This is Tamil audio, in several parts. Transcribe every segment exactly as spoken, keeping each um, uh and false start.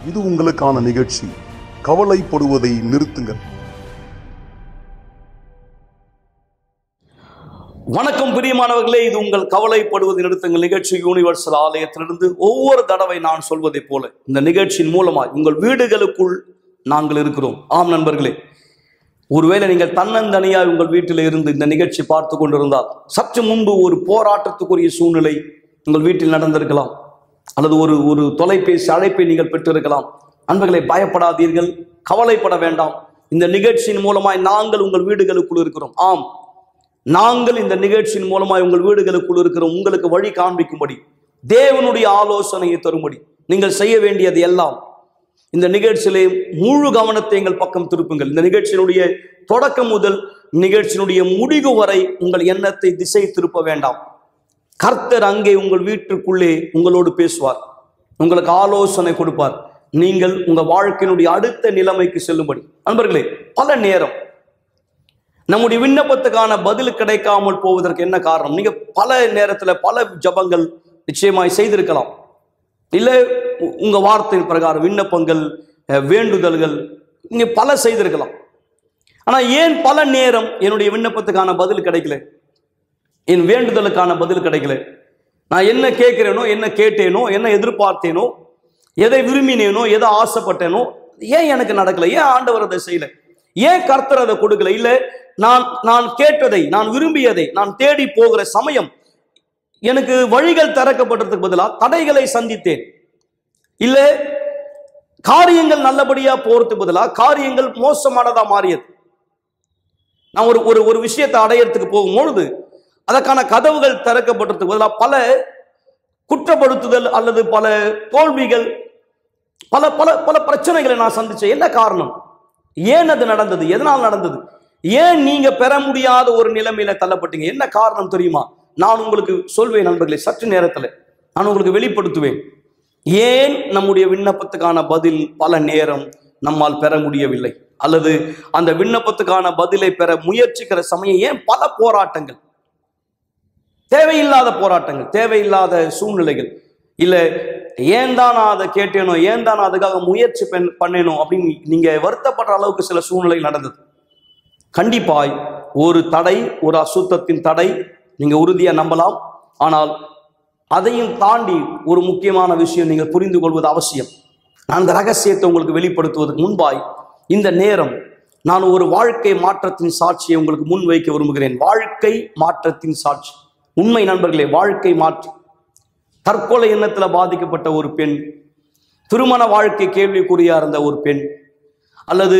இது உங்களுக்கான நிகழ்ச்சி. கவலைப்படுவதை நிறுத்துங்கள். வணக்கம் பிரியமானவர்களே, இது உங்கள் கவலைப்படுவதை நிறுத்துங்கள் நிகழ்ச்சி. யூனிவர்சல் ஆலயத்திலிருந்து ஒவ்வொரு தடவை நான் சொல்வதை போல இந்த நிகழ்ச்சியின் மூலமாய் உங்கள் வீடுகளுக்குள் நாங்கள் இருக்கிறோம். ஆம் நண்பர்களே, ஒருவேளை நீங்கள் தன்னந்தனியாய் உங்கள் வீட்டில் இருந்து இந்த நிகழ்ச்சி பார்த்து கொண்டிருந்தால் சற்று முன்பு ஒரு போராட்டத்துக்குரிய சூழ்நிலை உங்கள் வீட்டில் நடந்திருக்கலாம், அல்லது ஒரு ஒரு தொலைபேசி அழைப்பை நீங்கள் பெற்றிருக்கலாம். நண்பர்களே, பயப்படாதீர்கள், கவலைப்பட வேண்டாம். இந்த நிகழ்ச்சியின் மூலமாய் நாங்கள் உங்கள் வீடுகளுக்குள் இருக்கிறோம். ஆம், நாங்கள் இந்த நிகழ்ச்சியின் மூலமாய் உங்கள் வீடுகளுக்குள் இருக்கிறோம். உங்களுக்கு வழி காண்பிக்கும்படி, தேவனுடைய ஆலோசனையை தரும்படி நீங்கள் செய்ய வேண்டியது எல்லாம், இந்த நிகழ்ச்சியிலே முழு கவனத்தை எங்கள் பக்கம் திருப்புங்கள். இந்த நிகழ்ச்சியினுடைய தொடக்கம் முதல் நிகழ்ச்சியினுடைய முடிவு வரை உங்கள் எண்ணத்தை திசை திருப்ப வேண்டாம். கர்த்தர் அங்கே உங்கள் வீட்டுக்குள்ளே உங்களோடு பேசுவார், உங்களுக்கு ஆலோசனை கொடுப்பார். நீங்கள் உங்கள் வாழ்க்கையினுடைய அடுத்த நிலைமைக்கு செல்லும்படி. நண்பர்களே, பல நேரம் நம்முடைய விண்ணப்பத்துக்கான பதில் கிடைக்காமல் போவதற்கு என்ன காரணம்? நீங்க பல நேரத்தில் பல ஜபங்கள் நிச்சயமாய் செய்திருக்கலாம், இல்லை உங்க வார்த்தையின் பிரகாரம் விண்ணப்பங்கள், வேண்டுதல்கள் நீங்க பல செய்திருக்கலாம். ஆனா ஏன் பல நேரம் என்னுடைய விண்ணப்பத்துக்கான பதில் கிடைக்கல, என் வேண்டுதலுக்கான பதில் கிடைக்கல? நான் என்ன கேட்கிறேனோ, என்ன கேட்டேனோ, என்ன எதிர்பார்த்தேனோ, எதை விரும்பினேனோ, எதை ஆசைப்பட்டேனோ, ஏன் எனக்கு நடக்கல? ஏன் ஆண்டவர் அதை செய்யல? ஏன் கர்த்தர் அதை கொடுக்கல? இல்லை நான் நான் கேட்டதை, நான் விரும்பியதை, நான் தேடி போகிற சமயம் எனக்கு வழிகள் திறக்கப்பட்டதுக்கு பதிலாக தடைகளை சந்தித்தேன். இல்லை காரியங்கள் நல்லபடியா போறதுக்கு பதிலாக காரியங்கள் மோசமானதா மாறியது. நான் ஒரு ஒரு ஒரு விஷயத்தை அடையறதுக்கு போகும்பொழுது அதற்கான கதவுகள் திறக்கப்பட்டதுக்கு பதிலாக பல குற்றப்படுத்துதல் அல்லது பல தோல்விகள், பல பல பல பிரச்சனைகளை நான் சந்திச்சேன். என்ன காரணம்? ஏன் அது நடந்தது? எதனால் நடந்தது? ஏன் நீங்க பெற முடியாத ஒரு நிலைமையில தள்ளப்பட்டீங்க? என்ன காரணம் தெரியுமா? நான் உங்களுக்கு சொல்வேன் நண்பர்களே, சற்று நேரத்தில் நான் உங்களுக்கு வெளிப்படுத்துவேன். ஏன் நம்முடைய விண்ணப்பத்துக்கான பதில் பல நேரம் நம்மால் பெற முடியவில்லை, அல்லது அந்த விண்ணப்பத்துக்கான பதிலை பெற முயற்சிக்கிற சமயம் ஏன் பல போராட்டங்கள், தேவையில்லாத போராட்டங்கள், தேவையில்லாத சூழ்நிலைகள், இல்லை ஏன் தான் நான் அதை கேட்டேனோ, ஏன் தான் நான் அதுக்காக முயற்சி பண்ணேனோ அப்படின்னு நீங்க வருத்தப்படுற அளவுக்கு சில சூழ்நிலைகள் நடந்தது. கண்டிப்பாய் ஒரு தடை, ஒரு அசுத்தத்தின் தடை நீங்க உறுதியா நம்பலாம். ஆனால் அதையும் தாண்டி ஒரு முக்கியமான விஷயம் நீங்கள் புரிந்து கொள்வது அவசியம். நான் அந்த ரகசியத்தை உங்களுக்கு வெளிப்படுத்துவதற்கு முன்பாய் இந்த நேரம் நான் ஒரு வாழ்க்கை மாற்றத்தின் சாட்சியை உங்களுக்கு முன் வைக்க விரும்புகிறேன். வாழ்க்கை மாற்றத்தின் சாட்சி. உண்மை நண்பர்களே, வாழ்க்கை மாற்றம். தற்கொலை எண்ணத்தில் பாதிக்கப்பட்ட ஒரு பெண், திருமண வாழ்க்கை கேள்விக்குறியா இருந்த ஒரு பெண், அல்லது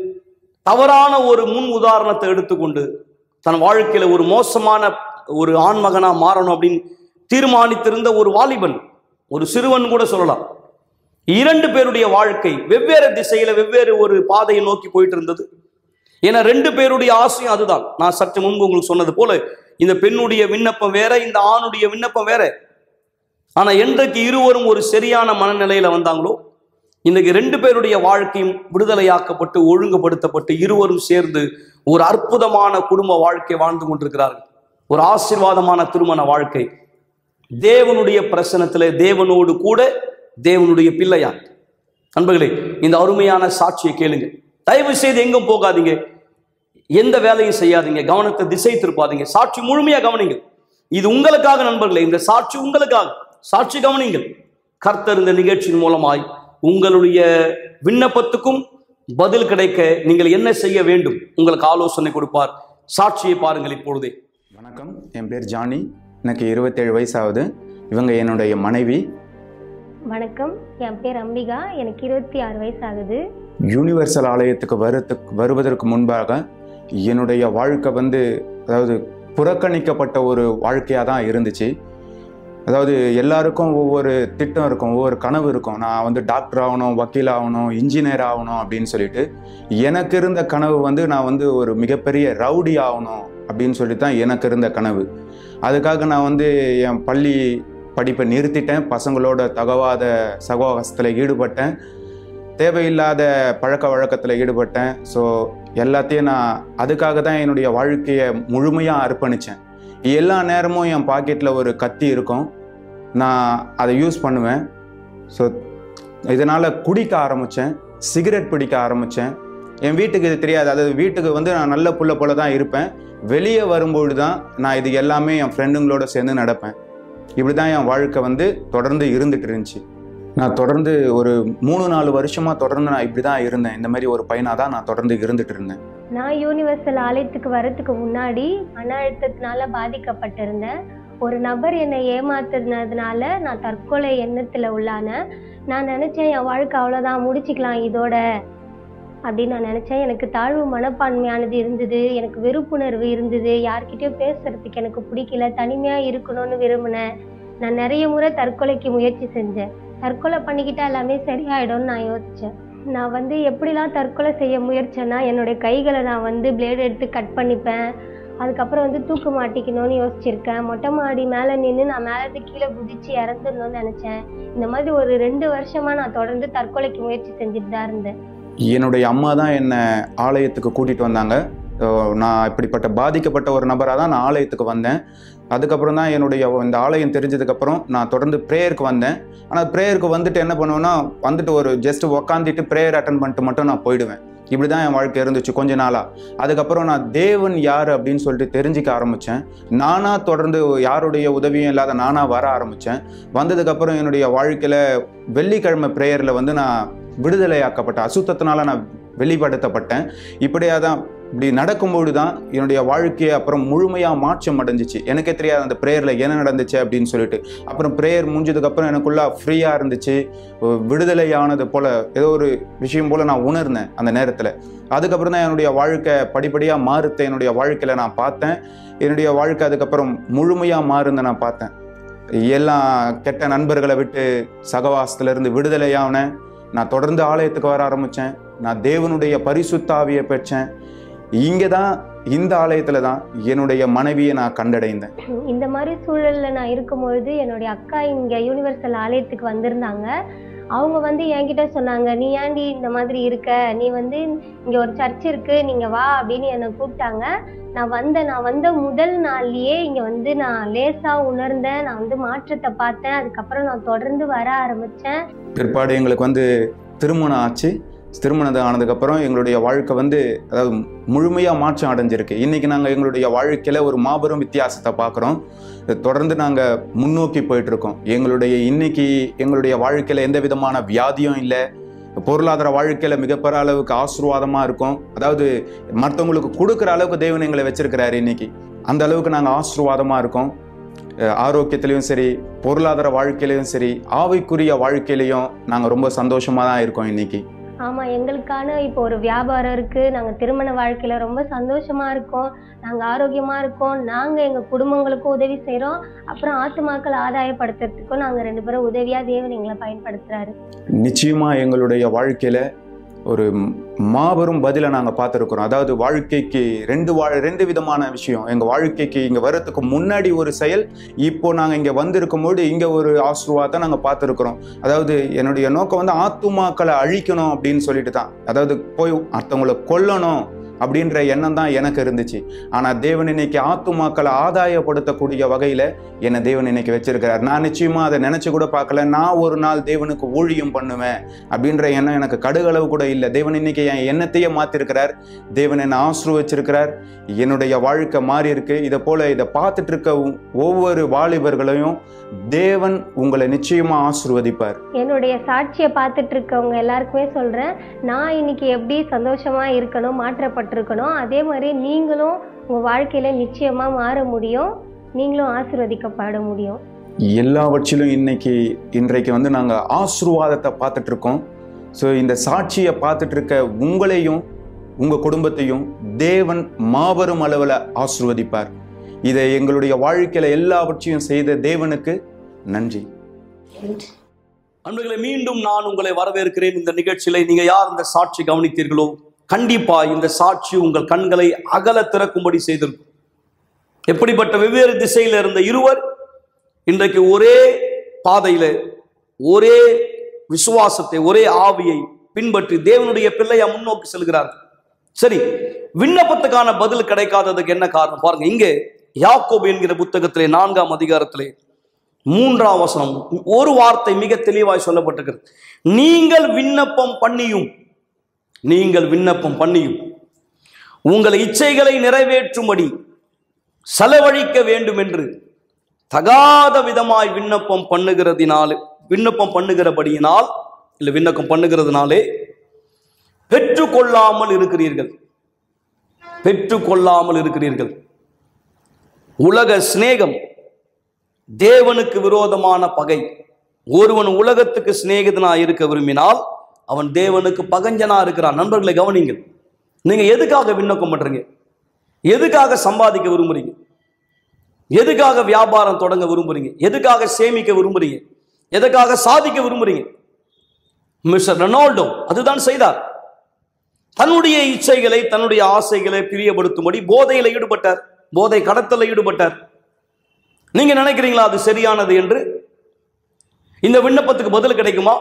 தவறான ஒரு முன் உதாரணத்தை எடுத்துக்கொண்டு தன் வாழ்க்கையில ஒரு மோசமான ஒரு ஆண்மகனா மாறணும் அப்படின்னு தீர்மானித்திருந்த ஒரு வாலிபன், ஒரு சிறுவன் கூட சொல்லலாம். இரண்டு பேருடைய வாழ்க்கை வெவ்வேறு திசையில வெவ்வேறு ஒரு பாதையை நோக்கி போயிட்டு இருந்தது. ஏன்னா ரெண்டு பேருடைய ஆசையும் அதுதான். நான் சற்று முன்பு உங்களுக்கு சொன்னது போல இந்த பெண்ணுடைய விண்ணப்பம் வேற, இந்த ஆணுடைய விண்ணப்பம் வேற. ஆனா என்றைக்கு இருவரும் ஒரு சரியான மனநிலையில வந்தாங்களோ, இன்னைக்கு ரெண்டு பேருடைய வாழ்க்கையும் விடுதலையாக்கப்பட்டு ஒழுங்குபடுத்தப்பட்டு இருவரும் சேர்ந்து ஒரு அற்புதமான குடும்ப வாழ்க்கை வாழ்ந்து கொண்டிருக்கிறார்கள். ஒரு ஆசீர்வாதமான திருமண வாழ்க்கை, தேவனுடைய பிரசனத்திலே தேவனோடு கூட தேவனுடைய பிள்ளையா. நண்பர்களே, இந்த அருமையான சாட்சியை கேளுங்க. தயவு செய்து எங்கும் போகாதீங்க, எந்த வேலையும் செய்யாதீங்க, கவனத்தை திசை திருப்பாதீங்க. சாட்சி முழுமையா கவனிங்க. இது உங்களுக்காக நண்பர்களே, இந்த சாட்சி உங்களுக்காக. சாட்சி கவனிங்கள். கர்த்தர் இந்த நிகழ்ச்சியின் மூலமாய் உங்களுடைய விண்ணப்பத்துக்கும் பதில் கிடைக்க நீங்கள் என்ன செய்ய வேண்டும் உங்களுக்கு ஆலோசனை கொடுப்பார். சாட்சியை பாருங்கள் இப்பொழுதே. வணக்கம், என் பேர் ஜானி. எனக்கு இருபத்தேழு வயசு ஆகுது. இவங்க என்னுடைய மனைவி. வணக்கம், என் பேர் அம்பிகா. எனக்கு இருபத்தி ஆறு வயசு ஆகுது. யூனிவர்சல் ஆலயத்துக்கு வருவதற்கு வருவதற்கு முன்பாக என்னுடைய வாழ்க்கை வந்து அதாவது புறக்கணிக்கப்பட்ட ஒரு வாழ்க்கையாக தான் இருந்துச்சு. அதாவது எல்லாருக்கும் ஒவ்வொரு திட்டம் இருக்கும், ஒவ்வொரு கனவு இருக்கும். நான் வந்து டாக்டர் ஆகணும், வக்கீல் ஆகணும், இன்ஜினியர் ஆகணும் அப்படின்னு சொல்லிட்டு எனக்கு இருந்த கனவு வந்து நான் வந்து ஒரு மிகப்பெரிய ரவுடி ஆகணும் அப்படின்னு சொல்லி தான் எனக்கு இருந்த கனவு. அதுக்காக நான் வந்து என் பள்ளி படிப்பை நிறுத்திட்டேன், பசங்களோட தகவாத சகவாசத்தில் ஈடுபட்டேன், தேவையில்லாத பழக்க வழக்கத்தில் ஈடுபட்டேன். ஸோ எல்லாத்தையும் நான் அதுக்காக தான் என்னுடைய வாழ்க்கையை முழுமையாக அர்ப்பணித்தேன். எல்லா நேரமும் என் பாக்கெட்டில் ஒரு கத்தி இருக்கும், நான் அதை யூஸ் பண்ணுவேன். ஸோ இதனால் குடிக்க ஆரம்பித்தேன், சிகரெட் பிடிக்க ஆரம்பித்தேன். என் வீட்டுக்கு இது தெரியாது. அதாவது வீட்டுக்கு வந்து நான் நல்ல புள்ள போல தான் இருப்பேன். வெளியே வரும்பொழுது தான் நான் இது எல்லாமே என் ஃப்ரெண்டுங்களோட சேர்ந்து நடப்பேன். இப்படி தான் என் வாழ்க்கை வந்து தொடர்ந்து இருந்துட்டு இருந்துச்சு. நான் தொடர்ந்து ஒரு மூணு நாலு வருஷமாக தொடர்ந்து நான் இப்படி தான் இருந்தேன். இந்த மாதிரி ஒரு பையனாக தான் நான் தொடர்ந்து இருந்துட்டு இருந்தேன். நான் யூனிவர்சல் ஆலயத்துக்கு வரத்துக்கு முன்னாடி மன அழுத்தத்தினால பாதிக்கப்பட்டிருந்தேன். ஒரு நபர் என்னை ஏமாத்துனதுனால நான் தற்கொலை எண்ணத்தில் உள்ளான. நான் நினச்சேன் என் வாழ்க்கை அவ்வளோதான், முடிச்சுக்கலாம் இதோட அப்படின்னு நான் நினச்சேன். எனக்கு தாழ்வு மனப்பான்மையானது இருந்தது, எனக்கு வெறுப்புணர்வு இருந்தது, யார்கிட்டயும் பேசுறதுக்கு எனக்கு பிடிக்கல, தனிமையாக இருக்கணும்னு விரும்பினேன். நான் நிறைய முறை தற்கொலைக்கு முயற்சி செஞ்சேன். தற்கொலை பண்ணிக்கிட்டா எல்லாமே சரியாயிடும்னு நான் யோசித்தேன். நான் வந்து எப்படிலாம் தற்கொலை செய்ய முயற்சின்னா, என்னுடைய கைகளை நான் வந்து பிளேடு எடுத்து கட் பண்ணிப்பேன். அதுக்கப்புறம் வந்து தூக்கு மாட்டிக்கணும்னு யோசிச்சிருக்கேன். மொட்டை மாடி மேலே நின்று நான் மேலே கீழே குதிச்சு இறந்துடணும்னு நினச்சேன். இந்த மாதிரி ஒரு ரெண்டு வருஷமாக நான் தொடர்ந்து தற்கொலைக்கு முயற்சி செஞ்சுட்டு தான் இருந்தேன். என்னுடைய அம்மா தான் என்னை ஆலயத்துக்கு கூட்டிகிட்டு வந்தாங்க. நான் இப்படிப்பட்ட பாதிக்கப்பட்ட ஒரு நபராக தான் நான் ஆலயத்துக்கு வந்தேன். அதுக்கப்புறம் தான் என்னுடைய இந்த ஆலயம் தெரிஞ்சதுக்கப்புறம் நான் தொடர்ந்து ப்ரேயருக்கு வந்தேன். ஆனால் ப்ரேயருக்கு வந்துட்டு என்ன பண்ணுவேன்னா, வந்துட்டு ஒரு ஜஸ்ட் உக்காந்துட்டு ப்ரேயர் அட்டன் பண்ணிட்டு மட்டும் நான் போயிடுவேன். இப்படி தான் என் வாழ்க்கை இருந்துச்சு கொஞ்ச நாளாக. அதுக்கப்புறம் நான் தேவன் யார் அப்படின்னு சொல்லிட்டு தெரிஞ்சிக்க ஆரம்பித்தேன். நானாக தொடர்ந்து யாருடைய உதவியும் இல்லாத நானாக வர ஆரம்பித்தேன். வந்ததுக்கப்புறம் என்னுடைய வாழ்க்கையில் வெள்ளிக்கிழமை ப்ரேயரில் வந்து நான் விடுதலையாக்கப்பட்டேன். அசுத்தத்தினால நான் வெளிப்படுத்தப்பட்டேன். இப்படியாக தான் இப்படி நடக்கும்போது தான் என்னுடைய வாழ்க்கையை அப்புறம் முழுமையாக மாற்றம் அடைஞ்சிச்சு. எனக்கே தெரியாது அந்த ப்ரேயரில் என்ன நடந்துச்சு அப்படின்னு சொல்லிட்டு. அப்புறம் ப்ரேயர் முடிஞ்சதுக்கப்புறம் எனக்குள்ள ஃப்ரீயாக இருந்துச்சு, விடுதலையானது போல் ஏதோ ஒரு விஷயம் போல் நான் உணர்ந்தேன் அந்த நேரத்தில். அதுக்கப்புறம் தான் என்னுடைய வாழ்க்கை படிப்படியாக மாறுத்த என்னுடைய வாழ்க்கையில் நான் பார்த்தேன். என்னுடைய வாழ்க்கை அதுக்கப்புறம் முழுமையாக மாறுந்த நான் பார்த்தேன். எல்லாம் கெட்ட நண்பர்களை விட்டு சகவாசத்திலிருந்து விடுதலையானேன். நான் தொடர்ந்து ஆலயத்துக்கு வர ஆரம்பித்தேன். நான் தேவனுடைய பரிசுத்த ஆவியை பெற்றேன். இங்கே தான் இந்த ஆலயத்தில் தான் என்னுடைய மனைவியை நான் கண்டடைந்தேன். இந்த மாதிரி சூழலில் நான் இருக்கும்பொழுது என்னுடைய அக்கா இங்கே யூனிவர்சல் ஆலயத்துக்கு வந்திருந்தாங்க. அவங்க வந்து என்கிட்ட சொன்னாங்க, நீ ஏன்டி இந்த மாதிரி இருக்க, நீ வந்து இங்கே ஒரு சர்ச் இருக்குது, நீங்கள் வா அப்படின்னு என்னை கூப்பிட்டாங்க. நான் வந்த நான் வந்த முதல் நாள்லேயே இங்கே வந்து நான் லேசாக உணர்ந்தேன். நான் வந்து மாற்றத்தை பார்த்தேன். அதுக்கப்புறம் நான் தொடர்ந்து வர ஆரம்பித்தேன். பிற்பாடு எங்களுக்கு வந்து திருமணம் ஆச்சு. திருமணம் ஆனதுக்கப்புறம் எங்களுடைய வாழ்க்கை வந்து அதாவது முழுமையாக மாற்றம் அடைஞ்சிருக்கு. இன்றைக்கி நாங்கள் எங்களுடைய வாழ்க்கையில் ஒரு மாபெரும் வித்தியாசத்தை பார்க்குறோம். தொடர்ந்து நாங்கள் முன்னோக்கி போயிட்டுருக்கோம். எங்களுடைய இன்னைக்கு எங்களுடைய வாழ்க்கையில் எந்த விதமான வியாதியும் இல்லை. பொருளாதார வாழ்க்கையில் மிகப்பெரிய அளவுக்கு ஆசீர்வாதமாக இருக்கும். அதாவது மற்றவங்களுக்கு கொடுக்குற அளவுக்கு தேவன் எங்களை வச்சிருக்கிறாரு. இன்னைக்கு அந்த அளவுக்கு நாங்கள் ஆசீர்வாதமாக இருக்கோம். ஆரோக்கியத்திலையும் சரி, பொருளாதார வாழ்க்கையிலையும் சரி, ஆவிக்குரிய வாழ்க்கையிலையும் நாங்கள் ரொம்ப சந்தோஷமாக தான் இருக்கோம் இன்னைக்கு. ஆமாம், எங்களுக்கான இப்போ ஒரு வியாபாரம் இருக்குது. நாங்கள் திருமண வாழ்க்கையில் ரொம்ப சந்தோஷமாக இருக்கோம். நாங்கள் ஆரோக்கியமாக இருக்கோம். நாங்கள் எங்கள் குடும்பங்களுக்கும் உதவி செய்கிறோம். அப்புறம் ஆத்துமாக்கள் ஆதாயப்படுத்துறதுக்கும் நாங்கள் ரெண்டு பேரும் உதவியாக தேவன் எங்களை பயன்படுத்துகிறாரு. நிச்சயமாக எங்களுடைய வாழ்க்கையில் ஒரு மாபெரும் பதிலை நாங்கள் பார்த்துருக்குறோம். அதாவது வாழ்க்கைக்கு ரெண்டு வா ரெண்டு விதமான விஷயம். எங்கள் வாழ்க்கைக்கு இங்கே வர்றதுக்கு முன்னாடி ஒரு செயல், இப்போ நாங்கள் இங்கே வந்திருக்கும்போது இங்கே ஒரு ஆசீர்வாதத்தை நாங்கள் பார்த்துருக்குறோம். அதாவது என்னுடைய நோக்கம் வந்து ஆத்துமாக்களை அழிக்கணும் அப்படின்னு சொல்லிட்டு தான், அதாவது போய் அடுத்தவங்களை கொல்லணும் அப்படின்ற எண்ணம் தான் எனக்கு இருந்துச்சு. ஆனால் தேவன் இன்னைக்கு ஆத்துமாக்களை ஆதாயப்படுத்தக்கூடிய வகையில் என்னை தேவன் இன்னைக்கு வச்சிருக்கிறார். நான் நிச்சயமாக அதை நினச்சி கூட பார்க்கல. நான் ஒரு நாள் தேவனுக்கு ஊழியம் பண்ணுவேன் அப்படின்ற எண்ணம் எனக்கு கடுகளவு கூட இல்லை. தேவன் இன்னைக்கு என் எண்ணத்தையே மாற்றிருக்கிறார். தேவன் என்னை ஆசீர்வச்சிருக்கிறார். என்னுடைய வாழ்க்கை மாறி இருக்கு. இதை போல இதை பார்த்துட்டு இருக்க ஒவ்வொரு வாலிபர்களையும் தேவன் உங்களை நிச்சயமா ஆசீர்வதிப்பார். என்னுடைய சாட்சியை பார்த்துட்டு இருக்கவங்க எல்லாருக்குமே சொல்றேன், நான் இன்னைக்கு எப்படி சந்தோஷமா இருக்கணும், மாற்றப்பட்டிருக்கணும், அதே மாதிரி நீங்களும் உங்க வாழ்க்கையில நிச்சயமா மாற முடியும். நீங்களும் ஆசீர்வதிக்கப்பட முடியும். எல்லாவற்றிலும் இன்னைக்கு இன்றைக்கு வந்து நாங்கள் ஆசீர்வாதத்தை பார்த்துட்டு இருக்கோம். ஸோ இந்த சாட்சியை பார்த்துட்டு இருக்க உங்களையும் உங்கள் குடும்பத்தையும் தேவன் மாபெரும் அளவில் ஆசீர்வதிப்பார். இதை எங்களுடைய வாழ்க்கையில் எல்லாவற்றையும் செய்த தேவனுக்கு நன்றி. அன்பர்களே, மீண்டும் நான் உங்களை வரவேற்கிறேன். இந்த நிகழ்ச்சியில நீங்க யார் இந்த சாட்சி கவனித்தீர்களோ, கண்டிப்பா இந்த சாட்சி உங்கள் கண்களை அகல திறக்கும்படி செய்திருக்கும். எப்படிப்பட்ட வெவ்வேறு திசையில இருந்த இருவர் இன்றைக்கு ஒரே பாதையில ஒரே விசுவாசத்தை ஒரே ஆவியை பின்பற்றி தேவனுடைய பிள்ளையா முன்னோக்கி செல்கிறார்கள். சரி, விண்ணப்பத்துக்கான பதில் கிடைக்காததுக்கு என்ன காரணம் பாருங்க. இங்கே யாக்கோபு என்கிற புத்தகத்திலே நான்காம் அதிகாரத்திலே மூன்றாம் வசனம் ஒரு வார்த்தை மிக தெளிவாய் சொல்லப்பட்டிருக்கிறது. நீங்கள் விண்ணப்பம் பண்ணியும் நீங்கள் விண்ணப்பம் பண்ணியும் உங்கள் இச்சைகளை நிறைவேற்றும்படி செலவழிக்க வேண்டும் என்று தகாத விதமாய் விண்ணப்பம் பண்ணுகிறதினாலே விண்ணப்பம் பண்ணுகிறபடியினால் இல்லை விண்ணப்பம் பண்ணுகிறதுனாலே பெற்றுக்கொள்ளாமல் இருக்கிறீர்கள் பெற்றுக்கொள்ளாமல் இருக்கிறீர்கள். உலக சிநேகம் தேவனுக்கு விரோதமான பகை. ஒருவன் உலகத்துக்கு சிநேகிதனா இருக்க விரும்பினால் அவன் தேவனுக்கு பகஞ்சனா இருக்கிறான். நண்பர்களை கவனிங்கள். நீங்க எதுக்காக விண்ணப்பம் பண்றீங்க? எதுக்காக சம்பாதிக்க விரும்புறீங்க? எதுக்காக வியாபாரம் தொடங்க விரும்புறீங்க? எதுக்காக சேமிக்க விரும்புறீங்க? எதுக்காக சாதிக்க விரும்புறீங்க? மிஸ்டர் ரொனால்டோ அதுதான் செய்தார். தன்னுடைய இச்சைகளை தன்னுடைய ஆசைகளை பிரியப்படுத்தும்படி போதையில ஈடுபட்டார், போதை கடத்தல ஈடுபட்டார். நீங்க நினைக்கிறீங்களா அது சரியானது என்று? இந்த விண்ணப்பத்துக்கு பதில் கிடைக்குமா?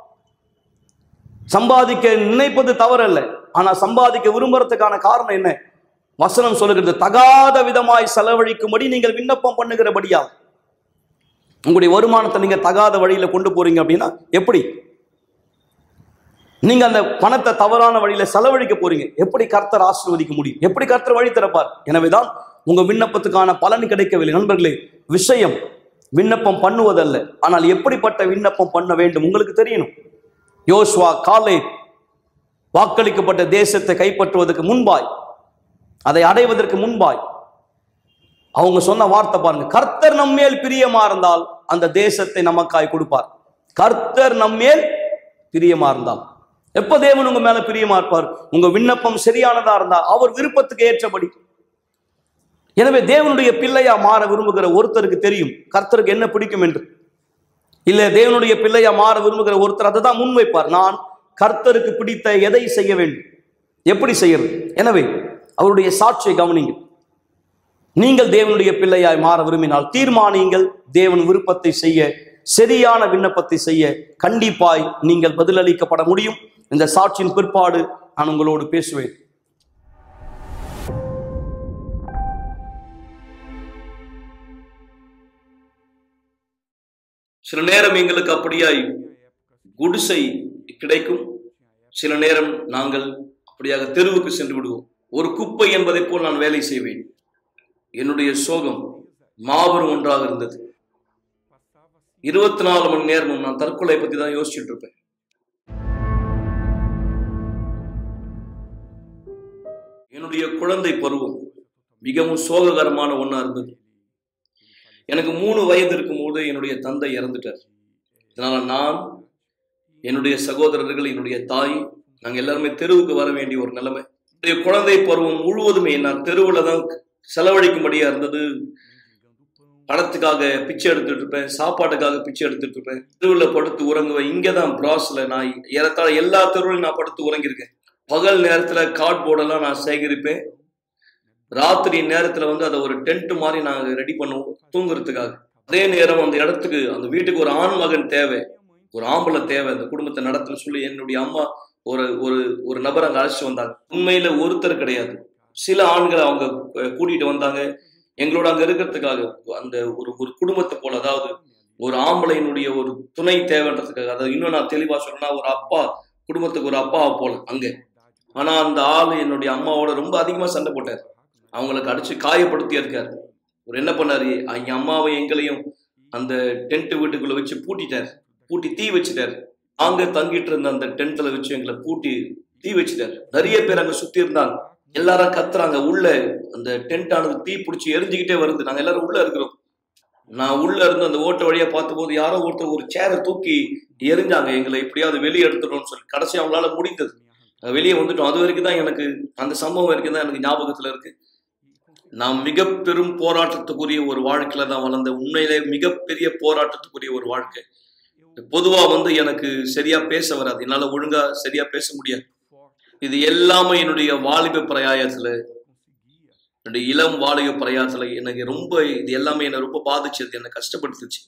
சம்பாதிக்க நினைப்பது தவறல்ல, ஆனா சம்பாதிக்க விரும்புறதுக்கான காரணம் என்ன? வசனம் சொல்லுகிறது, தகாத விதமாய் செலவழிக்கும்படி நீங்கள் விண்ணப்பம் பண்ணுகிறபடியா. உங்களுடைய வருமானத்தை நீங்க தகாத வழியில கொண்டு போறீங்க அப்படின்னா எப்படி? நீங்க அந்த பணத்தை தவறான வழியில செலவழிக்க போறீங்க. எப்படி கர்த்தர் ஆசீர்வதிக்க முடியும்? எப்படி கர்த்தர் வழி திறப்பார்? எனவேதான் உங்க விண்ணப்பத்துக்கான பலன் கிடைக்கவில்லை. நண்பர்களே, விஷயம் விண்ணப்பம் பண்ணுவதல்ல, ஆனால் எப்படிப்பட்ட விண்ணப்பம் பண்ண வேண்டும் உங்களுக்கு தெரியணும். யோசுவா காலேப் வாக்களிக்கப்பட்ட தேசத்தை கைப்பற்றுவதற்கு முன்பாய், அதை அடைவதற்கு முன்பாய் அவங்க சொன்ன வார்த்தை பாருங்க, கர்த்தர் நம்மேல் பிரியமா இருந்தால் அந்த தேசத்தை நமக்காய் கொடுப்பார். கர்த்தர் நம்மேல் பிரியமா இருந்தால். எப்ப தேவன் உங்க மேல பிரியமா இருப்பார்? உங்க விண்ணப்பம் சரியானதா இருந்தா, அவர் விருப்பத்துக்கு ஏற்றபடி. எனவே தேவனுடைய பிள்ளையா மாற விரும்புகிற ஒருத்தருக்கு தெரியும் கர்த்தருக்கு என்ன பிடிக்கும் என்று. இல்ல தேவனுடைய பிள்ளையா மாற விரும்புகிற ஒருத்தர் அதை தான் முன்வைப்பார். நான் கர்த்தருக்கு பிடித்த எதை செய்ய வேண்டும், எப்படி செய்யறது. எனவே அவருடைய சாட்சியை கவனிங்க. நீங்கள் தேவனுடைய பிள்ளையாய் மாற விரும்பினால் தீர்மானியுங்கள். தேவன் விருப்பத்தை செய்ய, சரியான விண்ணப்பத்தை செய்ய கண்டிப்பாய் நீங்கள் பதிலளிக்கப்பட முடியும். இந்த சாட்சியின் பிற்பாடு நான் உங்களோடு பேசுவேன். சில நேரம் எங்களுக்கு அப்படியாய் குடிசை கிடைக்கும், சில நேரம் நாங்கள் அப்படியாக தெருவுக்கு சென்று விடுவோம். ஒரு குப்பை என்பதை போல் நான் வேலை செய்வேன். என்னுடைய சோகம் மாபெரும் ஒன்றாக இருந்தது. இருபத்தி நாலு மணி நேரமும் நான் தற்கொலை பத்தி தான் யோசிச்சுட்டு இருப்பேன். என்னுடைய குழந்தை பருவம் மிகவும் சோககரமான ஒன்றா இருந்தது. எனக்கு மூணு வயது இருக்கும் போது என்னுடைய தந்தை இறந்துட்டார். இதனால நான், என்னுடைய சகோதரர்கள், என்னுடைய தாய், நாங்கள் எல்லாருமே தெருவுக்கு வர வேண்டிய ஒரு நிலைமை. என்னுடைய குழந்தை பருவம் முழுவதுமே நான் தெருவில் தான் செலவழிக்கும்படியா இருந்தது. பணத்துக்காக பிச்சை எடுத்துட்டு இருப்பேன், சாப்பாட்டுக்காக பிச்சை எடுத்துட்டு இருப்பேன், தெருவில் படுத்து உறங்குவேன். இங்கதான் பிராஸ்ல நான் ஏறத்தாழ எல்லா தெருவிலும் நான் படுத்து உறங்கியிருக்கேன். பகல் நேரத்துல கார்ட்போர்டெல்லாம் நான் சேகரிப்பேன். ராத்திரி நேரத்துல வந்து அதை ஒரு டென்ட் மாதிரி நாங்க ரெடி பண்ணுவோம் தூங்குறதுக்காக. அதே நேரம் அந்த இடத்துக்கு, அந்த வீட்டுக்கு ஒரு ஆண் மகன் தேவை, ஒரு ஆம்பளை தேவை அந்த குடும்பத்தை நடத்துன்னு சொல்லி என்னுடைய அம்மா ஒரு ஒரு ஒரு நபர் அங்க அழைச்சிட்டு வந்தாங்க. உண்மையில ஒருத்தர் கிடையாது, சில ஆண்களை அவங்க கூட்டிட்டு வந்தாங்க எங்களோட அங்க இருக்கிறதுக்காக. அந்த ஒரு ஒரு குடும்பத்தை போல, அதாவது ஒரு ஆம்பளையினுடைய ஒரு துணை தேவைன்றதுக்காக. அதாவது இன்னும் நான் தெளிவா சொல்லணும்னா, ஒரு அப்பா குடும்பத்துக்கு ஒரு அப்பாவை போல அங்க. ஆனா அந்த ஆளு என்னுடைய அம்மாவோட ரொம்ப அதிகமா சண்டை போட்டார், அவங்களுக்கு அடிச்சு காயப்படுத்தி இருக்காரு. ஒரு என்ன பண்ணாரு, எங்க அம்மாவை எங்களையும் அந்த டென்ட் வீட்டுக்குள்ள வச்சு பூட்டிட்டார், பூட்டி தீ வச்சுட்டாரு. அங்க தங்கிட்டு இருந்த அந்த டென்ட்ல வச்சு எங்களை பூட்டி தீ வச்சுட்டாரு. நிறைய பேர் அங்க சுத்தி இருந்தாங்க, எல்லாரும் கத்துறாங்க. உள்ள அந்த டென்ட் ஆனது தீ பிடிச்சி எரிஞ்சுக்கிட்டே வருது. நாங்க எல்லாரும் உள்ள இருக்கிறோம். நான் உள்ள இருந்து அந்த ஓட்ட வழியா பார்த்த போது யாரோ ஒருத்தர் ஒரு சேரை தூக்கி எரிஞ்சாங்க, எங்களை எப்படியாவது வெளியே எடுத்துடணும்னு சொல்லி. கடைசி அவங்களால முடிந்தது, வெளியே வந்துட்டோம். அது வரைக்கும் தான் எனக்கு, அந்த சம்பவம் வரைக்கும் தான் எனக்கு ஞாபகத்துல இருக்கு. நான் மிக பெரும் போராட்டத்துக்குரிய ஒரு வாழ்க்கையில தான் வளர்ந்தேன். உண்மையிலே மிகப்பெரிய போராட்டத்துக்குரிய ஒரு வாழ்க்கை. பொதுவா வந்து எனக்கு சரியா பேச வராது, என்னால ஒழுங்கா சரியா பேச முடியாது. இது எல்லாமே என்னுடைய வாலிப பிரயாயத்துல, என்னுடைய இளம் வாலிப பிரயாயத்துல எனக்கு ரொம்ப, இது எல்லாமே என்னை ரொம்ப பாதிச்சது, என்னை கஷ்டப்படுத்துச்சு.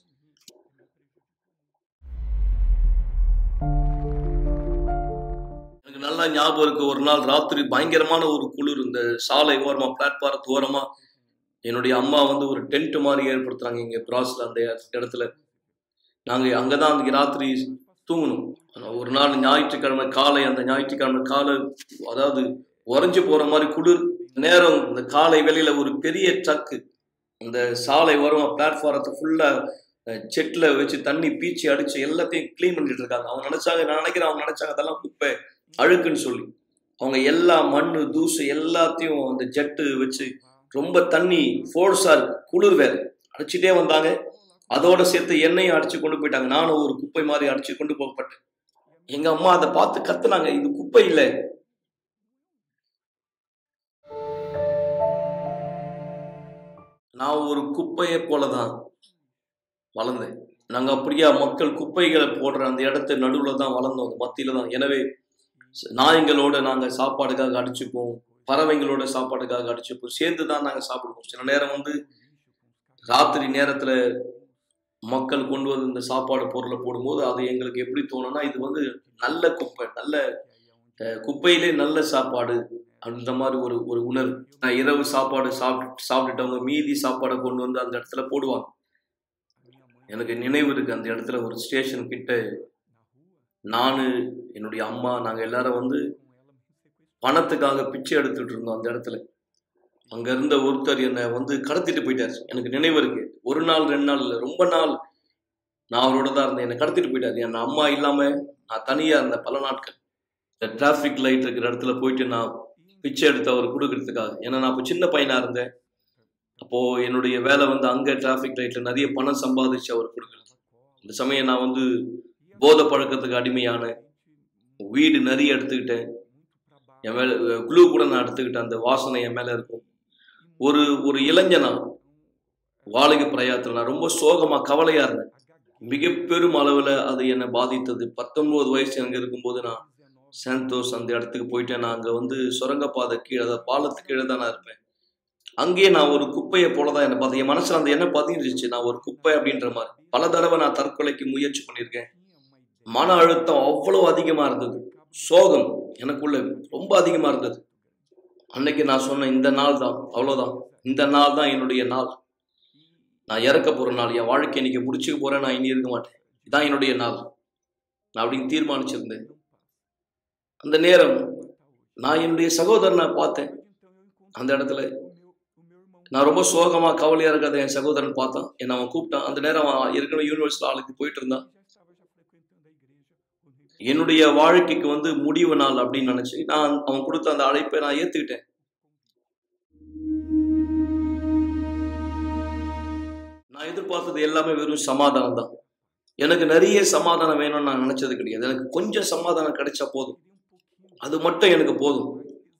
எனக்கு நல்லா ஞாபகம் இருக்கு, ஒரு நாள் ராத்திரி பயங்கரமான ஒரு குளிர், இந்த சாலை ஓரமா, பிளாட்பாரத்து ஓரமா என்னுடைய அம்மா வந்து ஒரு டென்ட் மாதிரி ஏற்படுத்துறாங்க இங்கே பிராஸ்ல அந்த இடத்துல. நாங்கள் அங்கே தான் அன்றைக்கி ராத்திரி தூங்கணும். ஒரு நாள் ஞாயிற்றுக்கிழமை காலை, அந்த ஞாயிற்றுக்கிழமை காலை அதாவது உறைஞ்சி போகிற மாதிரி குளிர் நேரம், இந்த காலை வேளையில் ஒரு பெரிய ட்ரக்கு இந்த சாலை வரும் பிளாட்ஃபாரத்தை ஃபுல்லாக செட்டில் வச்சு தண்ணி பீச்சி அடித்து எல்லாத்தையும் க்ளீன் பண்ணிட்டு இருக்காங்க. அவங்க நினச்சாங்க, நான் நினைக்கிறேன் அவங்க நினச்சாங்க அதெல்லாம் குப்பை அழுக்குன்னு சொல்லி. அவங்க எல்லா மண் தூசு எல்லாத்தையும் அந்த ஜெட்டு வச்சு ரொம்ப தண்ணி ஃபோர்ஸாக இருக்கு, குளிர் வேறு அடிச்சுட்டே வந்தாங்க. அதோட சேர்த்து எண்ணெயும் அடிச்சு கொண்டு போயிட்டாங்க. நானும் ஒரு குப்பை மாதிரி அடிச்சு கொண்டு போகப்பட்டேன். எங்க அம்மா அதை பார்த்து கத்துனாங்க, இது குப்பை இல்லை. நான் ஒரு குப்பையை போலதான் வளர்ந்தேன். நாங்க அப்படியே மக்கள் குப்பைகளை போடுற அந்த இடத்து நடுவுல தான் வளர்ந்தோம், மத்தியில தான். எனவே நாய்களோட நாங்க சாப்பாடுக்காக அடிச்சுப்போம், பறவைங்களோட சாப்பாடுக்காக அடிச்சுப்போம், சேர்ந்து தான் நாங்க சாப்பிடுவோம். சில நேரம் வந்து ராத்திரி நேரத்துல மக்கள் கொண்டு வந்து இந்த சாப்பாடு பொருளை போடும்போது அது எங்களுக்கு எப்படி தோணும்னா, இது வந்து நல்ல குப்பை, நல்ல குப்பையிலே நல்ல சாப்பாடு அந்த மாதிரி ஒரு ஒரு உணர்வு. நான் இரவு சாப்பாடு சாப்பிட்டு சாப்பிட்டுட்டவங்க மீதி சாப்பாடை கொண்டு வந்து அந்த இடத்துல போடுவாங்க. எனக்கு நினைவு இருக்கு, அந்த இடத்துல ஒரு ஸ்டேஷன் கிட்ட நானு என்னுடைய அம்மா நாங்கள் எல்லாரும் வந்து பணத்துக்காக பிச்சை எடுத்துட்டு இருந்தோம் அந்த இடத்துல. அங்க இருந்த ஒருத்தர் என்னை வந்து கடத்திட்டு போயிட்டாரு. எனக்கு நினைவு இருக்கு, ஒரு நாள் ரெண்டு நாள் இல்லை, ரொம்ப நாள் நான் அவரோட தான் இருந்தேன். என்னை கடத்திட்டு போயிட்டாரு. என் அம்மா இல்லாம நான் தனியா இருந்தேன் பல நாட்கள். இந்த டிராஃபிக் லைட் இருக்கிற இடத்துல போயிட்டு நான் பிச்சை எடுத்து அவர் கொடுக்கறதுக்காக. ஏன்னா நான் அப்போ சின்ன பையனா இருந்தேன். அப்போ என்னுடைய வேலை வந்து அங்க டிராஃபிக் லைட்ல நிறைய பணம் சம்பாதிச்சு அவர் கொடுக்குறது. இந்த சமயம் நான் வந்து போதை பழக்கத்துக்கு அடிமையான, வீடு நிறைய எடுத்துக்கிட்டேன், என் மேல குளூ கூட நான் எடுத்துக்கிட்டேன், அந்த வாசனை என் மேல இருக்கும். ஒரு ஒரு இளைஞனா வாடகை பிரயாத்தில் நான் ரொம்ப சோகமா கவலையா இருந்தேன். மிக பெரும் அளவுல அது என்னை பாதித்தது. பத்தொன்பது வயசு எனக்கு இருக்கும்போது நான் சாந்தோஸ் அந்த இடத்துக்கு போயிட்டேன். நான் அங்க வந்து சுரங்கப்பாதை கீழே, அதாவது பாலத்துக்கு கீழே தான் நான் இருப்பேன். அங்கேயே நான் ஒரு குப்பையை போலதான் என்னை பார்த்து, என் மனசுல அந்த என்ன பதிஞ்சிருச்சு, நான் ஒரு குப்பை அப்படின்ற மாதிரி. பல தடவை நான் தற்கொலைக்கு முயற்சி பண்ணியிருக்கேன். மன அழுத்தம் அவ்வளவு அதிகமா இருந்தது, சோகம் எனக்குள்ள ரொம்ப அதிகமா இருந்தது. அன்னைக்கு நான் சொன்னேன், இந்த நாள் தான், அவ்வளவுதான், இந்த நாள் தான் என்னுடைய நாள், நான் இறக்க போற நாள், என் வாழ்க்கை இன்னைக்கு முடிச்சுக்க போறேன், நான் இனி இருக்க மாட்டேன், இதான் என்னுடைய நாள், நான் அப்படின்னு தீர்மானிச்சிருந்தேன். அந்த நேரம் நான் என்னுடைய சகோதரனை பார்த்தேன். அந்த இடத்துல நான் ரொம்ப சோகமா கவலையா இருக்காத என் சகோதரன் பார்த்தான், என்னை அவன் கூப்பிட்டான். அந்த நேரம் அவன் ஏற்கனவே யூனிவர்சிட்டி ஆளுக்கு போயிட்டு இருந்தான். என்னுடைய வாழ்க்கைக்கு வந்து முடிவு நாள் அப்படின்னு நினைச்சு நான் அவன் கொடுத்த அந்த அழைப்பை நான் ஏத்துக்கிட்டேன். நான் எதிர்பார்த்தது எல்லாமே வெறும் சமாதானம் தான். எனக்கு நிறைய சமாதானம் வேணும்னு நான் நினைச்சது கிடையாது. எனக்கு கொஞ்சம் சமாதானம் கிடைச்சா போதும், அது மட்டும் எனக்கு போதும்.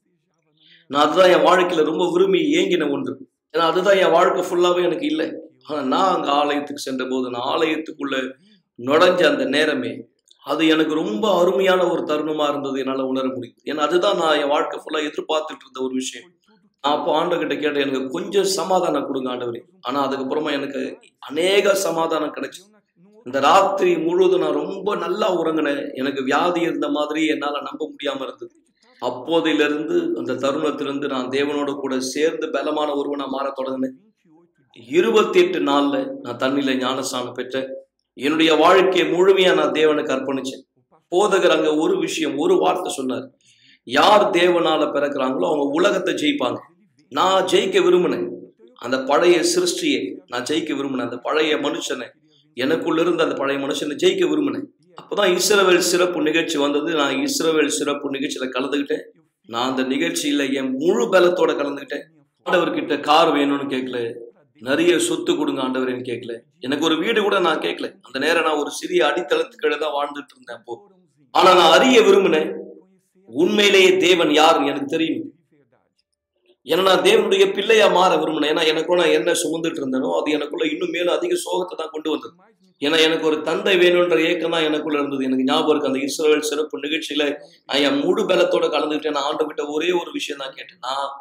நான் அதுதான் என் வாழ்க்கையில ரொம்ப விரும்பி ஏங்கின ஒன்று. ஏன்னா அதுதான் என் வாழ்க்கை ஃபுல்லாவே எனக்கு இல்லை. ஆனா நான் அங்க ஆலயத்துக்கு சென்ற போது, நான் ஆலயத்துக்குள்ள நுழைஞ்ச அந்த நேரமே அது எனக்கு ரொம்ப அருமையான ஒரு தருணமா இருந்தது, என்னால உணர முடியும். ஏன்னா அதுதான் நான் என் வாழ்க்கை ஃபுல்லா எதிர்பார்த்துட்டு இருந்த ஒரு விஷயம். நான் அப்போ ஆண்டவர்கிட்ட கேட்டேன், எனக்கு கொஞ்சம் சமாதானம் கொடுங்க ஆண்டவரே. ஆனா அதுக்கப்புறமா எனக்கு அநேக சமாதானம் கிடைச்சு. இந்த ராத்திரி முழுவதும் நான் ரொம்ப நல்லா உறங்கினேன். எனக்கு வியாதி இருந்த மாதிரி என்னால நம்ப முடியாம இருந்தது. அப்போதிலிருந்து அந்த தருணத்திலிருந்து நான் தேவனோட கூட சேர்ந்து பலமான ஒருவனா மாற தொடங்கினேன். இருபத்தி எட்டு நாள்ல நான் தண்ணியில ஞானஸ்நானம் பெற்றேன். என்னுடைய வாழ்க்கையை முழுமையா நான் தேவனுக்கு அர்ப்பணிச்சேன். போதகர் அங்க ஒரு விஷயம், ஒரு வார்த்தை சொன்னார், யார் தேவனால பிறக்கிறாங்களோ அவங்க உலகத்தை ஜெயிப்பாங்க. நான் ஜெயிக்க விரும்பினேன், அந்த பழைய சிருஷ்டியை நான் ஜெயிக்க விரும்பினேன், அந்த பழைய மனுஷனை, எனக்குள்ள இருந்த அந்த பழைய மனுஷனை ஜெயிக்க விரும்பினேன். அப்போதான் இஸ்ரவேல் சிறப்பு நிகழ்ச்சி வந்தது. நான் இஸ்ரவேல் சிறப்பு நிகழ்ச்சியில கலந்துக்கிட்டேன். நான் அந்த நிகழ்ச்சியில என் முழு பலத்தோட கலந்துக்கிட்டேன். ஆண்டவர்கிட்ட கார் வேணும்னு கேட்கல, நிறைய சொத்து கொடுங்க ஆண்டவரேன்னு கேட்கல, எனக்கு ஒரு வீடு கூட நான் கேட்கல. அந்த நேரம் நான் ஒரு சிறிய அடித்தளத்துக்கிட்ட தான் வாழ்ந்துட்டு இருந்தேன் அப்போ. ஆனா நான் அறிய விரும்பினேன், உண்மையிலேயே தேவன் யாருன்னு எனக்கு தெரியும். ஏன்னா நான் தேவனுடைய பிள்ளையா மாற விரும்பினேன். ஏன்னா எனக்குள்ள நான் என்ன சுமந்துட்டு இருந்தேனோ அது எனக்குள்ள இன்னும் மேலும் அதிக சோகத்தை தான் கொண்டு வந்தது. ஏன்னா எனக்கு ஒரு தந்தை வேணும்ன்ற ஏக்கம் தான் எனக்குள்ள இருந்தது. எனக்கு ஞாபகம் இருக்கு, அந்த இஸ்ரவேல் சிறப்பு நிகழ்ச்சியில நான் என் முழு பலத்தோட கலந்துக்கிட்டேன். நான் ஆண்டவர்கிட்ட ஒரே ஒரு விஷயம் தான் கேட்டேன், நான்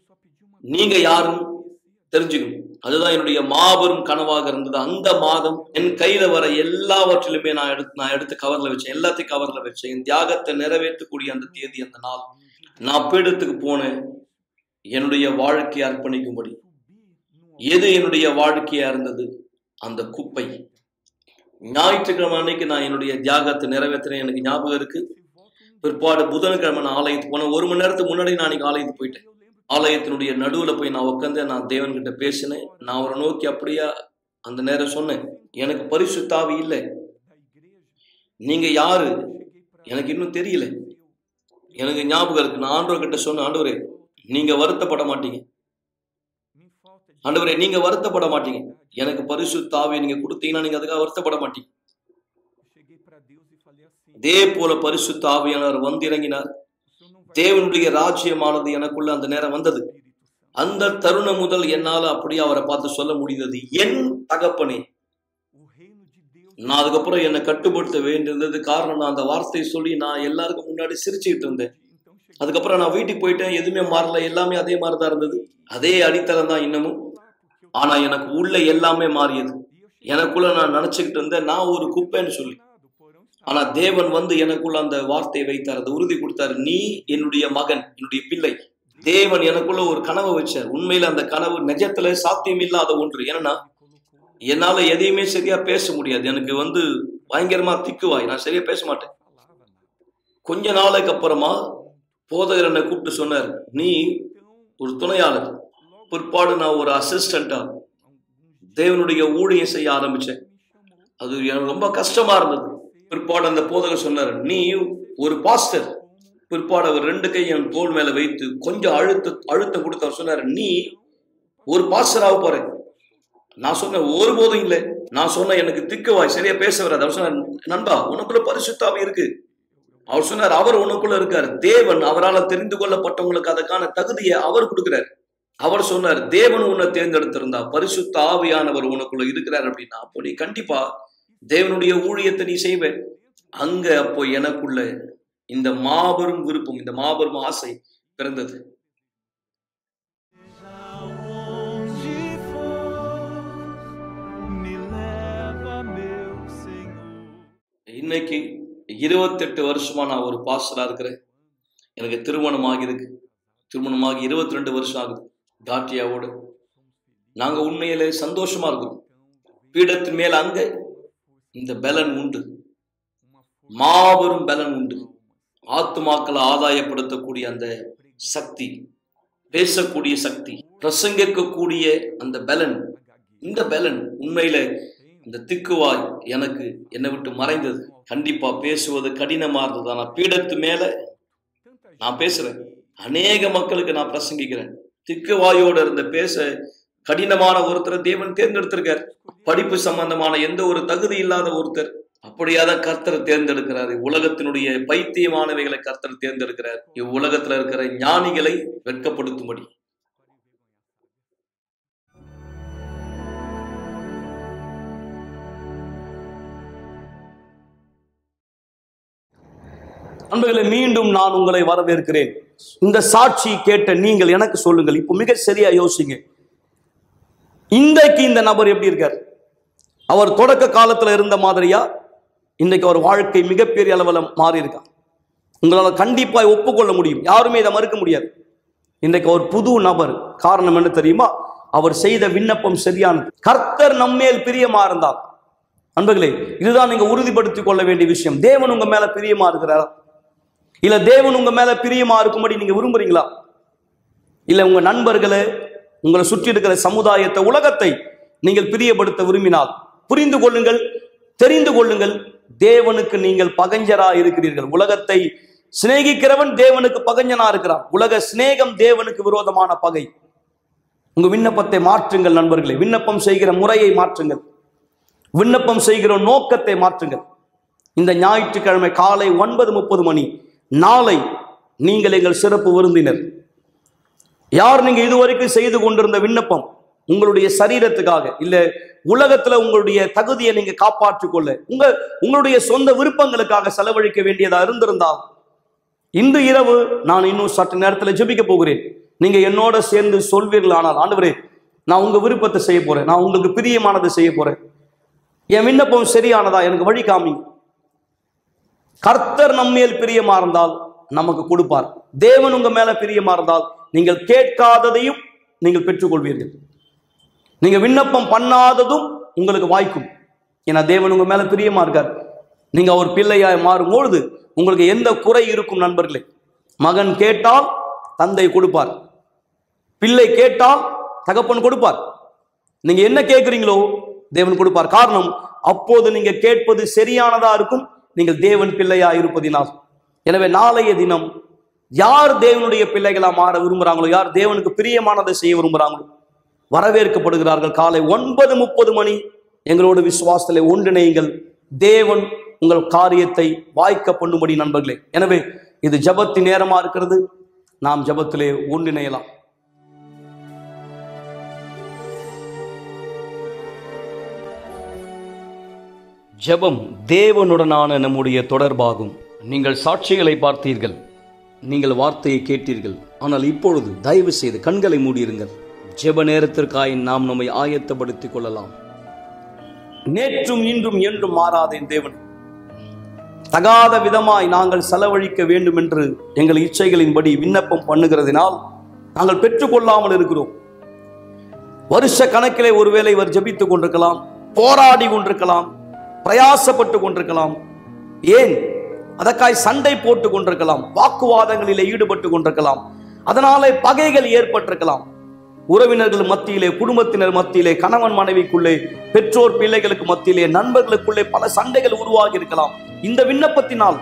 நீங்க யாருன்னு தெரிஞ்சுக்கணும். அதுதான் என்னுடைய மாபெரும் கனவாக இருந்தது. அந்த மாதம் என் கையில வர எல்லாவற்றிலுமே நான் எடுத்து நான் எடுத்து கவர்ல வச்சேன், எல்லாத்தையும் கவர்ல வச்சேன். என் தியாகத்தை நிறைவேற்றக்கூடிய அந்த தேதி, அந்த நாள் நான் பீடத்துக்கு போனேன், என்னுடைய வாழ்க்கையை அர்ப்பணிக்கும்படி. எது என்னுடைய வாழ்க்கையா இருந்தது? அந்த குப்பை. ஞாயிற்றுக்கிழமை அன்னைக்கு நான் என்னுடைய தியாகத்தை நிறைவேற்றினேன், எனக்கு ஞாபகம் இருக்கு. பிற்பாடு புதன்கிழமை நான் ஆலயத்துக்கு போன ஒரு மணி நேரத்துக்கு முன்னாடி நான் அன்னைக்கு ஆலயத்துக்கு போயிட்டேன். ஆலயத்தினுடைய நடுவுல போய் நான் உட்காந்து நான் தேவன்கிட்ட பேசினேன். நான் அவரை நோக்கி அப்படியா அந்த நேரம் சொன்னேன், எனக்கு பரிசுத்த ஆவி இல்லை, நீங்க யாரு எனக்கு இன்னும் தெரியல. எனக்கு ஞாபகம் இருக்கு, நான் ஆண்டவர்கிட்ட சொன்னேன், ஆண்டவரே நீங்க வருத்தப்பட மாட்டீங்க, ஆண்டவரே நீங்க வருத்தப்பட மாட்டீங்க, எனக்கு பரிசுத்த ஆவியை நீங்க கொடுத்தீங்கன்னா நீங்க அதுக்காக வருத்தப்பட மாட்டீங்க. அதே போல பரிசுத்த ஆவியானவர் வந்து இறங்கினார். தேவனுடைய ராஜ்யமானது எனக்குள்ள அந்த நேரம் வந்தது. அந்த தருணம் முதல் என்னால அப்படியே அவரை பார்த்து சொல்ல முடிந்தது, என் தகப்பனே. நான் அதுக்கப்புறம் என்னை கட்டுப்படுத்த வேண்டியது காரணம், நான் அந்த வார்த்தையை சொல்லி நான் எல்லாருக்கும் முன்னாடி சிரிச்சுக்கிட்டு இருந்தேன். அதுக்கப்புறம் நான் வீட்டுக்கு போயிட்டேன், எதுவுமே மாறல, எல்லாமே அதே மாதிரிதான் இருந்தது, அதே அடித்தளம் தான் இன்னமும். ஆனா எனக்கு உள்ள எல்லாமே மாறியது. எனக்குள்ள நான் நினைச்சுக்கிட்டு இருந்தேன் நான் ஒரு குப்பைன்னு சொல்லி. ஆனா தேவன் வந்து எனக்குள்ள அந்த வார்த்தையை வைத்தார், அந்த உறுதி கொடுத்தாரு, நீ என்னுடைய மகன், என்னுடைய பிள்ளை. தேவன் எனக்குள்ள ஒரு கனவை வச்சார். உண்மையில அந்த கனவு நிஜத்துல சாத்தியம் இல்லாத ஒன்று. ஏன்னா என்னால எதையுமே சரியா பேச முடியாது, எனக்கு வந்து பயங்கரமா திக்குவாய், நான் சரியா பேச மாட்டேன். கொஞ்ச நாளைக்கு அப்புறமா போதகர் என்னை கூப்பிட்டு சொன்னார், நீ ஒரு துணையாளர். பிற்பாடு நான் ஒரு அசிஸ்டண்டா தேவனுடைய ஊழியம் செய்ய ஆரம்பிச்சேன். அது எனக்கு ரொம்ப கஷ்டமா இருந்தது. பிற்பாடு அந்த போதகர் சொன்னார், நீ ஒரு பாஸ்டர். பிற்பாடு அவர் ரெண்டு கை என் தோள் மேல வைத்து கொஞ்சம் அழுத்த அழுத்தம் கொடுத்து அவர் சொன்னார், நீ ஒரு பாஸ்டர் ஆக போற. நான் சொன்னேன், ஒருபோதும் இல்லை. நான் சொன்ன எனக்கு திக்குவாய், சரியா பேச வராது. அவர் சொன்னார், நண்பா உனக்குள்ள பரிசுத்த ஆவி இருக்கு. அவர் சொன்னார், அவர் உனக்குள்ள இருக்காரு. தேவன் அவரால் தெரிந்து கொள்ளப்பட்டவங்களுக்கு அதுக்கான தகுதியை அவர் கொடுக்கிறார். அவர் சொன்னார், தேவன் உன்னை தேர்ந்தெடுத்திருந்தா பரிசுத்த ஆவியானவர் உனக்குள்ள இருக்கிறார் அப்படின்னா அப்போ நீ கண்டிப்பா தேவனுடைய ஊழியத்தை நீ செய்வ. அங்க அப்போ எனக்குள்ள இந்த மாபெரும் விருப்பம், இந்த மாபெரும் ஆசை பிறந்தது. இன்னைக்கு இருபத்தெட்டு வருஷமா நான் ஒரு பாஸ்டரா இருக்கிறேன். எனக்கு திருமணம் ஆகிருக்கு. திருமணமாகி இருபத்தி ரெண்டு வருஷம் ஆகுது தாட்டியாவோடு. நாங்க உண்மையிலே சந்தோஷமா இருக்கிறோம். பீடத்தின் மேல அங்க இந்த பலன் உண்டு, மாபெரும் பலன் உண்டு. ஆத்துமாக்களை ஆதாயப்படுத்தக்கூடிய அந்த சக்தி, பேசக்கூடிய சக்தி, பிரசங்கிக்கக்கூடிய அந்த பலன், இந்த பலன் உண்மையில இந்த திக்குவாய் எனக்கு என்னை விட்டு மறைந்தது. கண்டிப்பா பேசுவது கடினமா இருந்தது. ஆனா பீடத்து மேல நான் பேசுறேன், அநேக மக்களுக்கு நான் பிரசங்கிக்கிறேன். திக்குவாயோட இருந்த பேச கடினமான ஒருத்தரை தேவன் தேர்ந்தெடுத்திருக்கார். படிப்பு சம்பந்தமான எந்த ஒரு தகுதி இல்லாத ஒருத்தர், அப்படியாதான் கர்த்தர் தேர்ந்தெடுக்கிறார். உலகத்தினுடைய பைத்தியமானவைகளை கர்த்தர் தேர்ந்தெடுக்கிறார், இவ்வுலகத்துல இருக்கிற ஞானிகளை வெட்கப்படுத்தும்படி. அன்பர்களே, மீண்டும் நான் உங்களை வரவேற்கிறேன். இந்த சாட்சி கேட்ட நீங்கள் எனக்கு சொல்லுங்கள், இப்போ மிக சரியா யோசிங்க. இன்றைக்கு இந்த நபர் எப்படி இருக்கார்? அவர் தொடக்க காலத்துல இருந்த மாதிரியா? இன்றைக்கு அவர் வாழ்க்கை மிகப்பெரிய அளவில் மாறி இருக்கா? உங்களால் கண்டிப்பா ஒப்புக்கொள்ள முடியும், யாருமே இதை மறுக்க முடியாது. இன்றைக்கு அவர் புது நபர். காரணம் என்ன தெரியுமா? அவர் செய்த விண்ணப்பம் சரியானது. கர்த்தர் நம்மேல் பிரியமா இருந்தார். அன்பர்களே, இதுதான் நீங்க உறுதிப்படுத்திக் கொள்ள வேண்டிய விஷயம். தேவன் உங்க மேல பிரியமா இருக்கிறாரா? இல்ல தேவன் உங்க மேல பிரியமா இருக்கும்படி நீங்க விரும்புறீங்களா? இல்ல உங்க நண்பர்களை, உங்களை சுற்றி இருக்கிற சமுதாயத்தை, உலகத்தை நீங்கள் பிரியப்படுத்த விரும்பினால் புரிந்து கொள்ளுங்கள், தெரிந்து கொள்ளுங்கள், தேவனுக்கு நீங்கள் பகஞ்சரா இருக்கிறீர்கள். உலகத்தை சிநேகிக்கிறவன் தேவனுக்கு பகஞ்சனா இருக்கிறான். உலக சிநேகம் தேவனுக்கு விரோதமான பகை. உங்க விண்ணப்பத்தை மாற்றுங்கள் நண்பர்களே. விண்ணப்பம் செய்கிற முறையை மாற்றுங்கள், விண்ணப்பம் செய்கிற நோக்கத்தை மாற்றுங்கள். இந்த ஞாயிற்றுக்கிழமை காலை ஒன்பது முப்பது மணி நாளை நீங்கள் எங்கள் சிறப்பு விருந்தினர். யார் நீங்க இதுவரைக்கும் செய்து கொண்டிருந்த விண்ணப்பம் உங்களுடைய சரீரத்துக்காக, இல்ல உலகத்துல உங்களுடைய தகுதியை நீங்க காப்பாற்றிக் கொள்ள, உங்க உங்களுடைய சொந்த விருப்பங்களுக்காக செலவழிக்க வேண்டியதா இருந்திருந்தால், இன்று இரவு நான் இன்னும் சற்று நேரத்தில் ஜெபிக்க போகிறேன். நீங்க என்னோட சேர்ந்து சொல்வீர்கள், ஆனால் ஆண்டவரே நான் உங்க விருப்பத்தை செய்ய போறேன், நான் உங்களுக்கு பிரியமானதை செய்ய போறேன், என் விண்ணப்பம் சரியானதா, எனக்கு வழி காமிங்க. கர்த்தர் நம்மேல் பிரியமா இருந்தால் நமக்கு கொடுப்பார். தேவன் உங்க மேல பிரியமா இருந்தால் நீங்கள் கேட்காததையும் நீங்கள் பெற்றுக்கொள்வீர்கள். நீங்க விண்ணப்பம் பண்ணாததும் உங்களுக்கு வாய்க்கும். ஏன்னா தேவன் உங்க மேல பிரியமா இருக்கார். நீங்க அவர் பிள்ளையாய் மாறும்பொழுது உங்களுக்கு எந்த குறை இருக்கும் நண்பர்களே? மகன் கேட்டால் தந்தை கொடுப்பார், பிள்ளை கேட்டால் தகப்பன் கொடுப்பார். நீங்க என்ன கேட்குறீங்களோ தேவன் கொடுப்பார். காரணம், அப்போது நீங்க கேட்பது சரியானதா இருக்கும், நீங்கள் தேவன் பிள்ளையா இருப்பதினால். எனவே நாளைய தினம் யார் தேவனுடைய பிள்ளைகளா மாற விரும்புகிறாங்களோ, யார் தேவனுக்கு பிரியமானதை செய்ய விரும்புகிறாங்களோ வரவேற்கப்படுகிறார்கள். காலை ஒன்பது முப்பது மணி எங்களோட விசுவாசத்திலே ஒன்றிணையுங்கள். தேவன் உங்கள் காரியத்தை வாய்க்க பண்ணும்படி நண்பர்களே. எனவே இது ஜபத்தின் நேரமா இருக்கிறது. நாம் ஜபத்திலே ஒன்றிணையலாம். ஜெபம் தேவனுடனான நம்முடைய தொடர்பாகும். நீங்கள் சாட்சிகளை பார்த்தீர்கள், நீங்கள் வார்த்தையை கேட்டீர்கள். ஆனால் இப்பொழுது தயவு செய்து கண்களை மூடியிருங்கள். ஜெப நேரத்திற்காய் நாம் நம்மை ஆயத்தப்படுத்திக் கொள்ளலாம். நேற்றும் இன்றும் என்றும் மாறாத தேவன், தகாத விதமாய் நாங்கள் செலவழிக்க வேண்டும் என்று எங்கள் இச்சைகளின்படி விண்ணப்பம் பண்ணுகிறதினால் நாங்கள் பெற்றுக்கொள்ளாமல் இருக்கிறோம். வருஷ கணக்கிலே ஒருவேளை இவர் ஜெபித்துக் கொண்டிருக்கலாம், போராடி கொண்டிருக்கலாம், பிரயாசப்பட்டு கொண்டிருக்கலாம், ஏன் அதற்காய் சண்டை போட்டு கொண்டிருக்கலாம், வாக்குவாதங்களிலே ஈடுபட்டு கொண்டிருக்கலாம், அதனாலே பகைகள் ஏற்பட்டிருக்கலாம். உறவினர்கள் மத்தியிலே, குடும்பத்தினர் மத்தியிலே, கணவன் மனைவிக்குள்ளே, பெற்றோர் பிள்ளைகளுக்கு மத்தியிலே, நண்பர்களுக்குள்ளே பல சண்டைகள் உருவாகி இருக்கலாம் இந்த விண்ணப்பத்தினால்.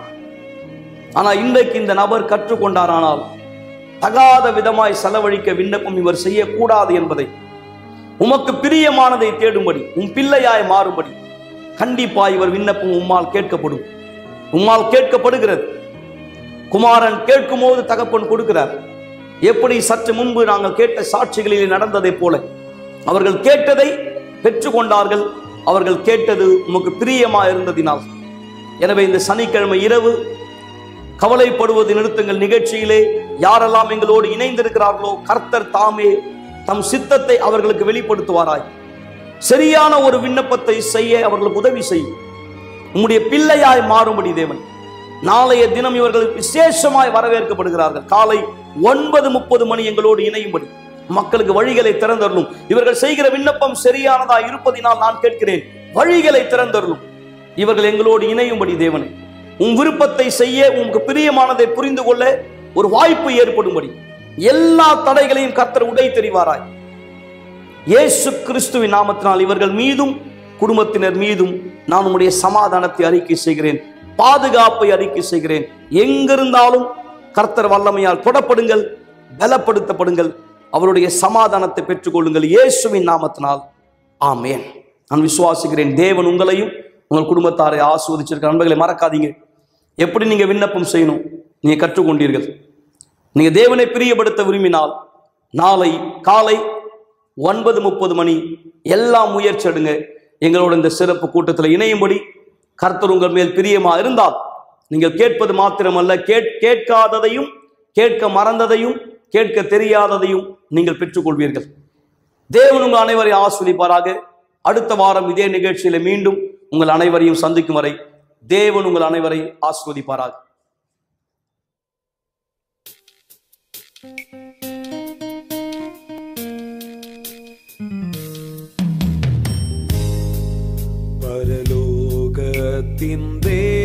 ஆனால் இன்றைக்கு இந்த நபர் கற்றுக்கொண்டாரானால் தகாத விதமாய் செலவழிக்க விண்ணப்பம் இவர் செய்யக்கூடாது என்பதை, உமக்கு பிரியமானதை தேடும்படி, உன் பிள்ளையாய் மாறும்படி கண்டிப்பாய் இவர் விண்ணப்பம் உம்மால் கேட்கப்படும். உம்மால் கேட்கப்படுகிறது. குமாரன் கேட்கும் போது தகப்பன் கொடுக்கிறார். எப்படி சற்று முன்பு நாங்கள் கேட்ட சாட்சிகளில் நடந்ததை போல அவர்கள் கேட்டதை பெற்றுக்கொண்டார்கள். அவர்கள் கேட்டது உமக்கு பிரியமா இருந்ததினால். எனவே இந்த சனிக்கிழமை இரவு கவலைப்படுவது நிறுத்துங்கள் நிகழ்ச்சியிலே யாரெல்லாம் எங்களோடு இணைந்திருக்கிறார்களோ கர்த்தர் தாமே தம் சித்தத்தை அவர்களுக்கு வெளிப்படுத்துவாராய். சரியான ஒரு விண்ணப்பத்தை செய்ய அவர்களுக்கு உதவி செய்யும். உம்முடைய பிள்ளையாய் மாறும்படி தேவன் நாளைய தினம் இவர்கள் விசேஷமாய் வரவேற்கப்படுகிறார்கள். காலை ஒன்பது முப்பது மணி எங்களோடு இணையும்படி மக்களுக்கு வழிகளை திறந்தருளும். இவர்கள் செய்கிற விண்ணப்பம் சரியானதா இருப்பதினால் நான் கேட்கிறேன், வழிகளை திறந்தருளும். இவர்கள் எங்களோடு இணையும்படி தேவன் உன் விருப்பத்தை செய்ய, உனக்கு பிரியமானதை புரிந்து கொள்ள ஒரு வாய்ப்பு ஏற்படும்படி எல்லா தடைகளையும் கர்த்தர் உடை தெரிவாராய். இயேசு கிறிஸ்துவின் நாமத்தினால் இவர்கள் மீதும் குடும்பத்தினர் மீதும் நான் உம்முடைய சமாதானத்தை அறிக்கை செய்கிறேன், பாதுகாப்பை அறிக்கை செய்கிறேன். எங்கிருந்தாலும் கர்த்தர் வல்லமையால் தொடப்படுங்கள், பலப்படுத்தப்படுங்கள், அவருடைய சமாதானத்தை பெற்றுக்கொள்ளுங்கள் இயேசுவின் நாமத்தினால். ஆமென். நான் விசுவாசிக்கிறேன் தேவன் உங்களையும் உங்கள் குடும்பத்தாரை ஆசீர்வதிச்சிருக்க. நண்பர்களை மறக்காதீங்க, எப்படி நீங்க விண்ணப்பம் செய்யணும் நீங்க கற்றுக்கொண்டீர்கள். நீங்க தேவனை பிரியப்படுத்த விரும்பினால் நாளை காலை ஒன்பது முப்பது மணி எல்லாம் முயற்சி எடுங்க. எங்களோட இந்த சிறப்பு கூட்டத்தில் இணையும்படி கர்த்தர் உங்கள் மேல் பிரியமா இருந்தால் நீங்கள் கேட்பது மாத்திரமல்ல, கேட்காததையும் கேட்க மறந்ததையும் கேட்க தெரியாததையும் நீங்கள் பெற்றுக்கொள்வீர்கள். தேவன் உங்கள் அனைவரையும் ஆசீர்வதிப்பாராக. அடுத்த வாரம் இதே நிகழ்ச்சியில மீண்டும் உங்கள் அனைவரையும் சந்திக்கும் வரை தேவன் உங்கள் அனைவரை ஆசீர்வதிப்பாராக. பரலோகத்தின்